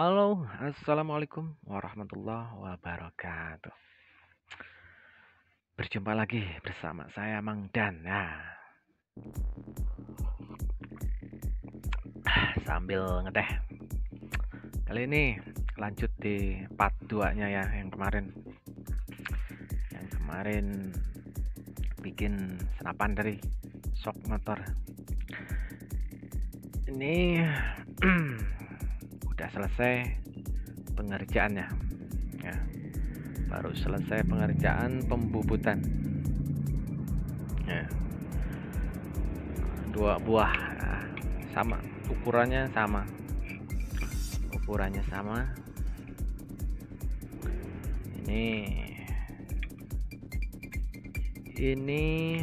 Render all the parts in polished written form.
Halo, assalamualaikum warahmatullahi wabarakatuh. Berjumpa lagi bersama saya Mang Dan. Sambil ngeteh. Kali ini lanjut di part 2-nya ya, yang kemarin. Yang kemarin bikin senapan dari shock motor. Ini udah selesai pengerjaannya. Ya. Baru selesai pengerjaan pembubutan. Ya. 2 buah, sama ukurannya sama. Ini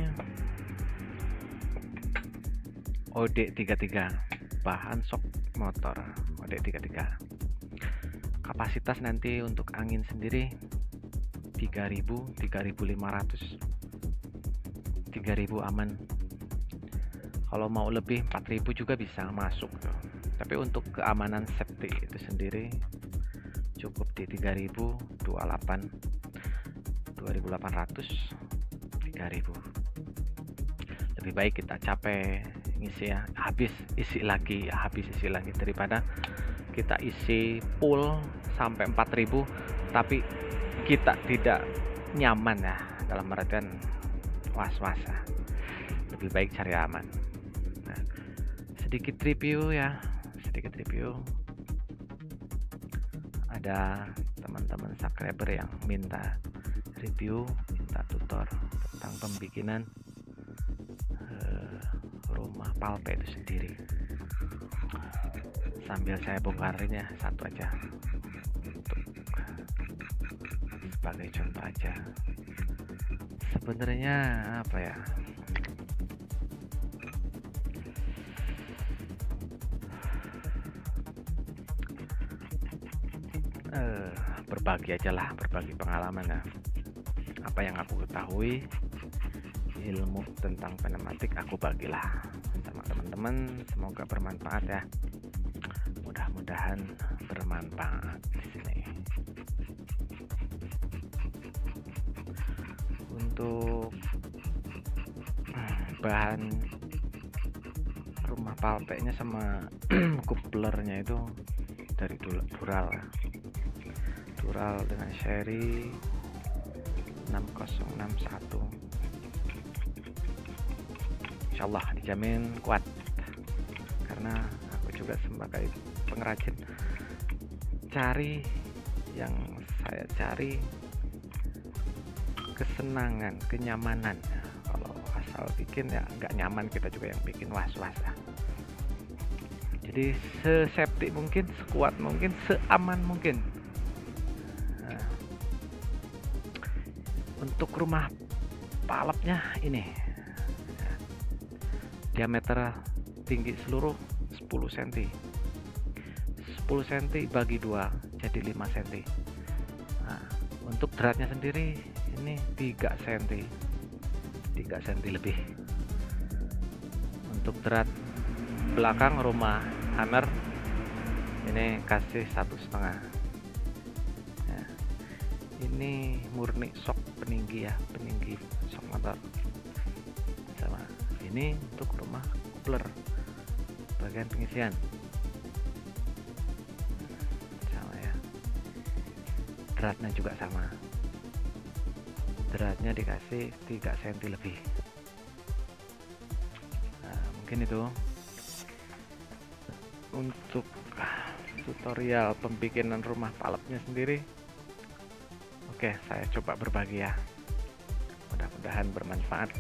OD33, bahan shock motor OD33. Kapasitas nanti untuk angin sendiri 3000, 3500, 3000 aman. Kalau mau lebih 4000 juga bisa masuk tuh. Tapi untuk keamanan safety itu sendiri cukup di 3000, 28, 2800, 3000. Lebih baik kita capek ngisi ya, habis isi lagi daripada kita isi full sampai 4000 tapi kita tidak nyaman ya, dalam artian was-was ya. Lebih baik cari aman. Nah, sedikit review. Ada teman-teman subscriber yang minta review, minta tutor tentang pembikinan rumah palpe itu sendiri. Sambil saya bongkarin ya satu aja untuk sebagai contoh aja. Sebenarnya apa ya, berbagi pengalaman ya, apa yang aku ketahui, ilmu tentang pneumatik aku bagilah sama teman-teman. Semoga bermanfaat ya, mudah-mudahan bermanfaat di sini. Untuk bahan rumah palpenya sama kuplernya itu dari Dural dengan seri 6061. Insyaallah dijamin kuat, karena aku juga sebagai pengrajin yang saya cari kesenangan, kenyamanan. Kalau asal bikin ya nggak nyaman, kita juga yang bikin was-was ya. Jadi sesafety mungkin, sekuat mungkin, seaman mungkin. Nah, untuk rumah palapnya ini diameter tinggi seluruh 10 cm. 10 cm bagi 2 jadi 5 cm. Nah, untuk dratnya sendiri ini 3 cm. 3 cm lebih. Untuk drat belakang rumah hammer ini kasih 1,5. Nah, ini murni shock peninggi ya, peninggi shock motor. Sama ini untuk rumah coupler bagian pengisian sama ya. Dratnya juga sama, dratnya dikasih 3 cm lebih. Nah, mungkin itu untuk tutorial pembikinan rumah palapnya sendiri. Oke, saya coba berbagi ya, mudah-mudahan bermanfaat.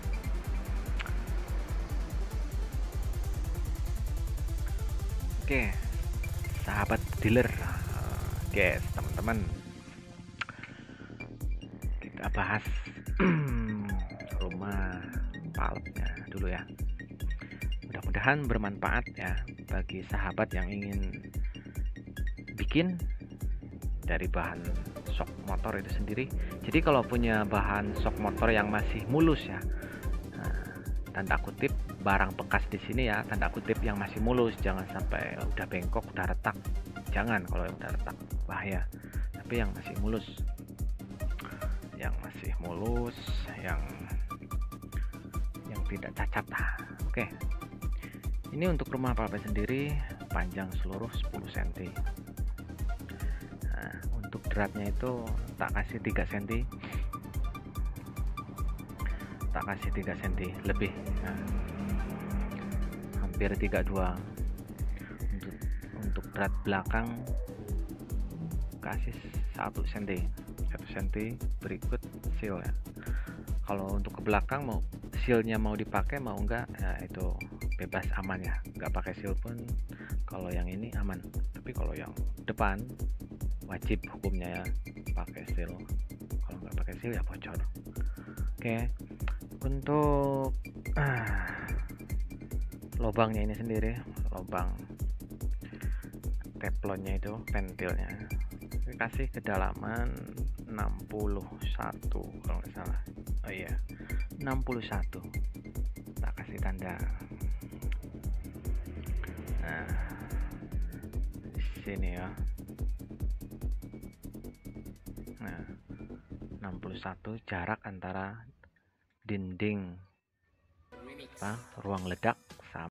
Oke, sahabat dealer, oke teman-teman, kita bahas rumah palapnya dulu ya. Mudah-mudahan bermanfaat ya bagi sahabat yang ingin bikin dari bahan shock motor itu sendiri. Jadi kalau punya bahan shock motor yang masih mulus ya, tanda kutip barang bekas di sini ya, tanda kutip yang masih mulus, jangan sampai udah bengkok, udah retak, jangan, kalau udah retak bahaya. Tapi yang masih mulus, yang tidak cacat. Oke, ini untuk rumah pulpen sendiri panjang seluruh 10 cm. Nah, untuk dratnya itu tak kasih 3 cm, lebih, nah, hampir 32. Untuk drat belakang kasih 1 cm berikut seal ya. Kalau untuk ke belakang mau sealnya mau dipakai mau enggak ya itu bebas, aman ya, nggak pakai seal pun kalau yang ini aman. Tapi kalau yang depan wajib hukumnya ya pakai seal, kalau nggak pakai seal ya bocor. Oke, untuk lubangnya ini sendiri, lubang teflonnya itu pentilnya kasih kedalaman 61 kalau nggak salah. Oh iya, 61. Tak kasih tanda. Nah, di sini ya. Nah, 61 jarak antara dinding ruang ledak sama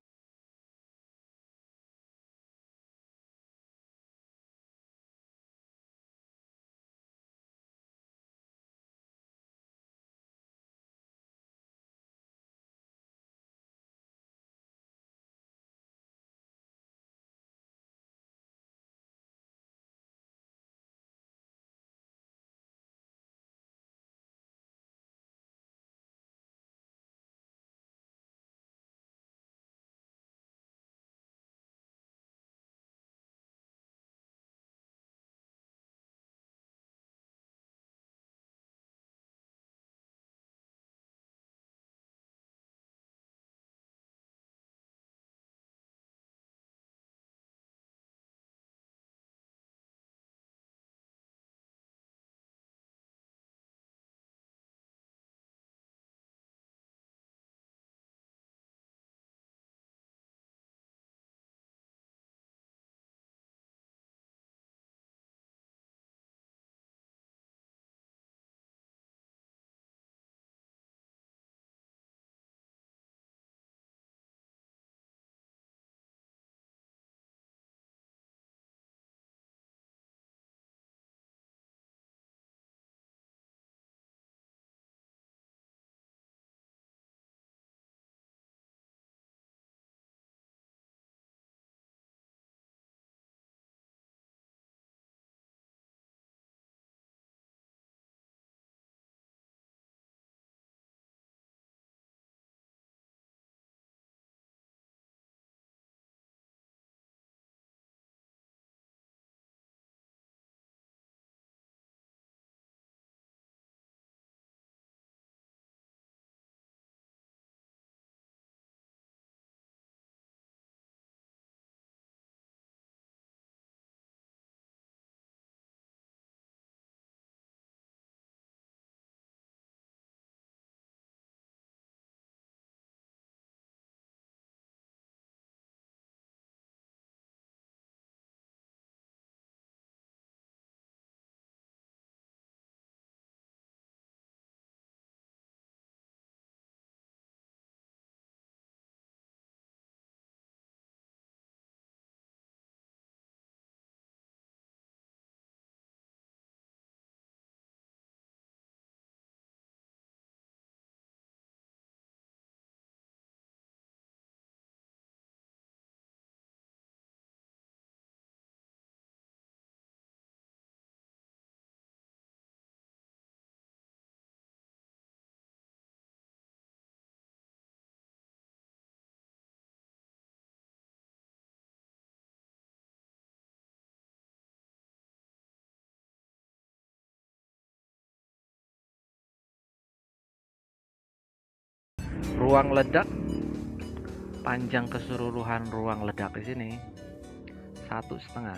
ruang ledak. Panjang keseluruhan ruang ledak di sini 1,5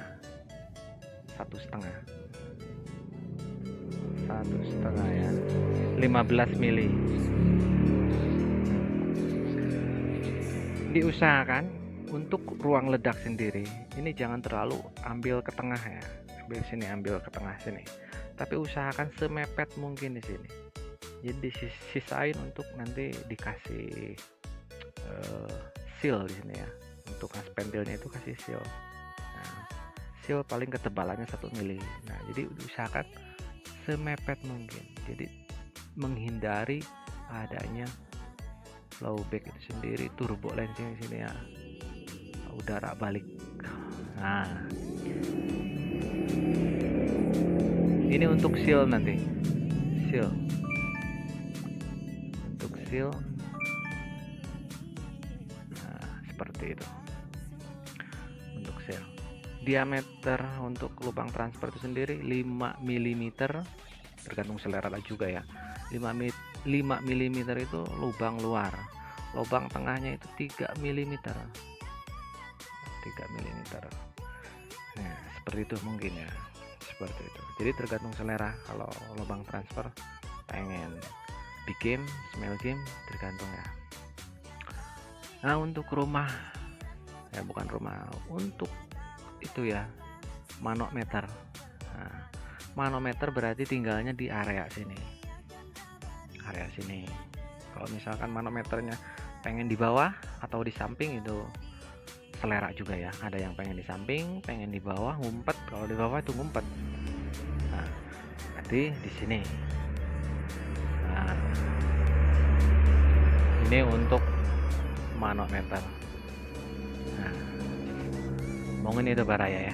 ya, 15 mili. Diusahakan Untuk ruang ledak sendiri, ini jangan terlalu ambil ke tengah ya. Ambil sini, ambil ke tengah sini. Tapi usahakan semepet mungkin di sini. Jadi disisain untuk nanti dikasih seal di sini ya. Untuk as pentilnya itu kasih seal. Nah, seal paling ketebalannya 1 mili. Nah, jadi usahakan semepet mungkin. Jadi menghindari adanya flowback itu sendiri, turbulensi di sini ya. Udara balik. Nah, ini untuk seal nanti. Seal. Untuk seal. Nah, seperti itu. Untuk seal. Diameter untuk lubang transfer itu sendiri 5 mm, tergantung selera juga ya. 5 mm itu lubang luar. Lubang tengahnya itu 3 mm. 3 mm. Nah, seperti itu mungkin ya. Seperti itu. Jadi tergantung selera. Kalau lubang transfer pengen big game, small game, tergantung ya. Nah, untuk rumah ya, bukan rumah, untuk itu ya, manometer. Nah, manometer berarti tinggalnya di area sini. Area sini. Kalau misalkan manometernya pengen di bawah atau di samping, itu selera juga ya. Ada yang pengen di samping, pengen di bawah, ngumpet. Kalau di bawah itu ngumpet. Nah, berarti di sini. Nah, ini untuk manometer. Nah, ngomongin itu Baraya ya.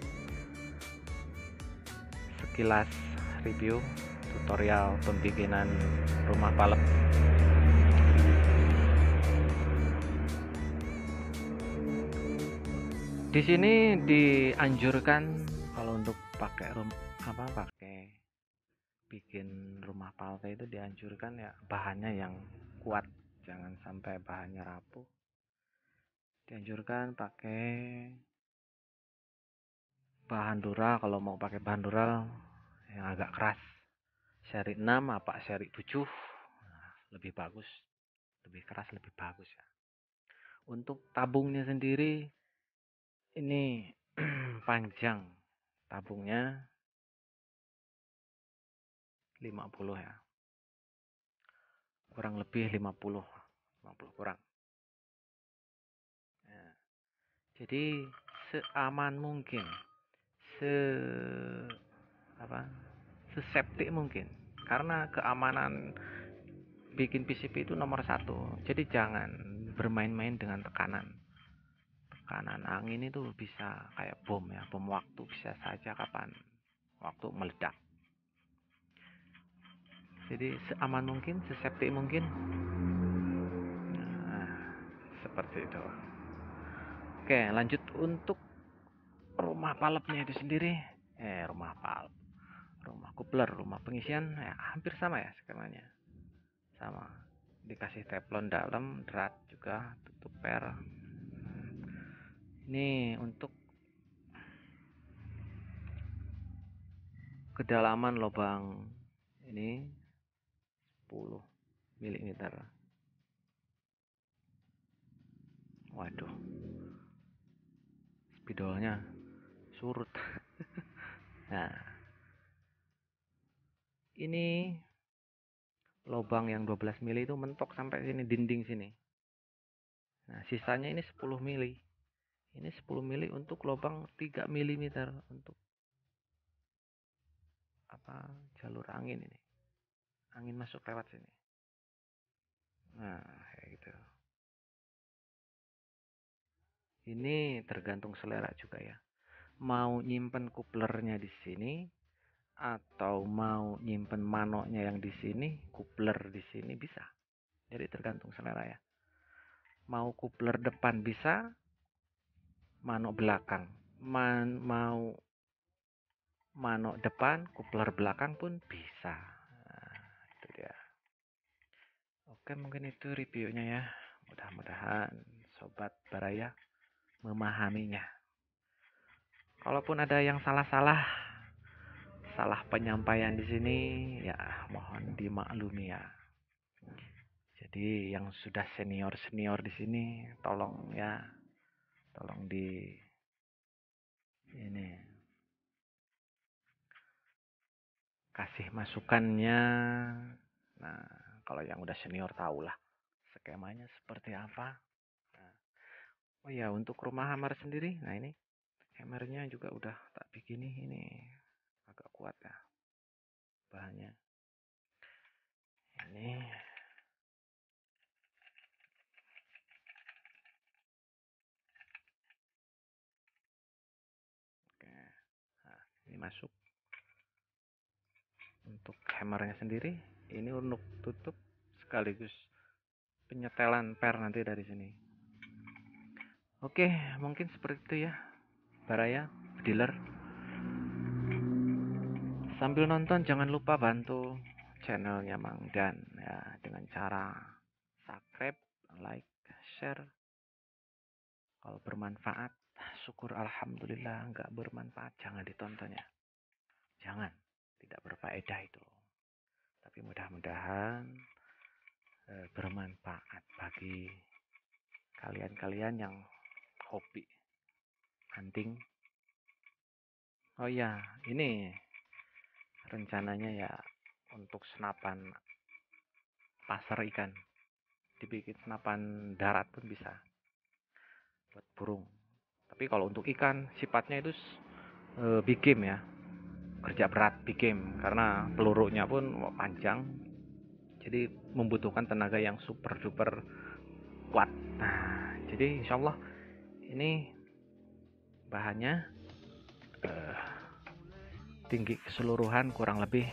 Sekilas review tutorial pembikinan rumah palep. Di sini dianjurkan kalau untuk pakai pakai bikin rumah palpe itu dianjurkan ya bahannya yang kuat, jangan sampai bahannya rapuh. Dianjurkan pakai bahan dural, kalau mau pakai bahan dural yang agak keras. Seri 6 apa seri 7 lebih bagus, lebih keras lebih bagus ya. Untuk tabungnya sendiri ini panjang tabungnya 50 ya, kurang lebih 50 kurang ya. Jadi seaman mungkin, seseptik mungkin, karena keamanan bikin PCB itu nomor 1. Jadi jangan bermain-main dengan tekanan angin. Itu bisa kayak bom ya, bom waktu, bisa saja kapan waktu meledak. Jadi seaman mungkin, seseptik mungkin. Nah, seperti itu. Oke, lanjut untuk rumah palepnya itu sendiri. Rumah coupler, rumah pengisian ya hampir sama ya skemanya. Sama. Dikasih teflon dalam, drat juga, tutup per. Ini untuk kedalaman lubang ini 10 mm. Waduh, spidolnya surut. Nah, ini lubang yang 12 mili itu mentok sampai sini, dinding sini. Nah, sisanya ini 10 mili. Ini 10 mili untuk lubang 3 mm untuk jalur angin ini. Angin masuk lewat sini. Nah, kayak gitu. Ini tergantung selera juga ya. Mau nyimpen kuplernya di sini atau mau nyimpen manoknya yang di sini, kupler di sini bisa. Jadi tergantung selera ya. Mau kupler depan bisa, manok belakang. Mau manok depan, kupler belakang pun bisa. Nah, itu dia. Oke, mungkin itu reviewnya ya. Mudah-mudahan Sobat Baraya memahaminya. Kalaupun ada yang salah penyampaian di sini, ya mohon dimaklumi ya. Jadi yang sudah senior di sini, tolong ya tolong di ini kasih masukannya. Nah, kalau yang udah senior tahulah skemanya seperti apa. Nah, oh ya, untuk rumah hammer sendiri, nah ini hammernya juga udah tak bikin ini agak kuat ya bahannya. Ini oke. Nah, ini masuk. Untuk hammernya sendiri, ini untuk tutup sekaligus penyetelan per nanti dari sini. Oke, mungkin seperti itu ya, Baraya dealer. Sambil nonton jangan lupa bantu channelnya Mang Dan ya dengan cara subscribe, like, share. Kalau bermanfaat, syukur alhamdulillah. Nggak bermanfaat jangan ditonton ya. Jangan, tidak berfaedah itu. Tapi mudah-mudahan bermanfaat bagi kalian-kalian yang hobi hunting. Oh ya, ini rencananya ya untuk senapan pasar ikan. Dibikin senapan darat pun bisa buat burung. Tapi kalau untuk ikan sifatnya itu big game ya. Kerja berat big game karena pelurunya pun panjang. Jadi membutuhkan tenaga yang super duper kuat. Nah, jadi insya Allah ini bahannya tinggi keseluruhan kurang lebih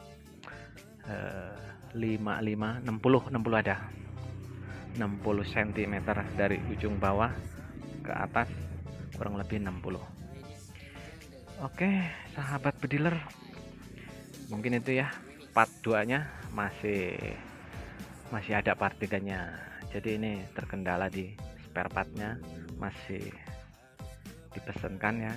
60 ada 60 cm dari ujung bawah ke atas kurang lebih 60. Oke sahabat bediler, mungkin itu ya part 2 nya masih ada part 3 nya. Jadi ini terkendala di spare partnya, masih dipesankan ya.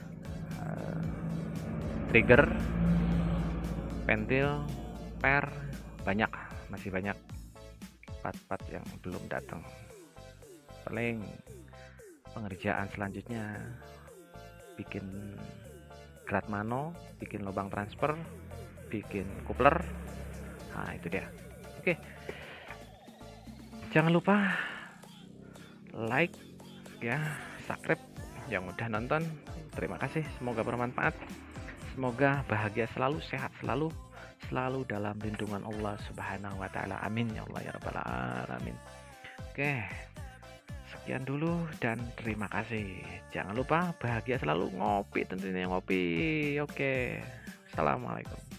Trigger, pentil, per, masih banyak part-part yang belum datang. Paling pengerjaan selanjutnya bikin grat mano, bikin lubang transfer, bikin coupler. Nah itu dia. Oke, jangan lupa like ya, subscribe yang udah nonton. Terima kasih, semoga bermanfaat, semoga bahagia selalu, sehat selalu dalam lindungan Allah Subhanahu wa taala. Amin ya Allah ya rabbal alamin. Oke, sekian dulu dan terima kasih. Jangan lupa bahagia selalu, ngopi tentunya, ngopi. Oke, assalamualaikum.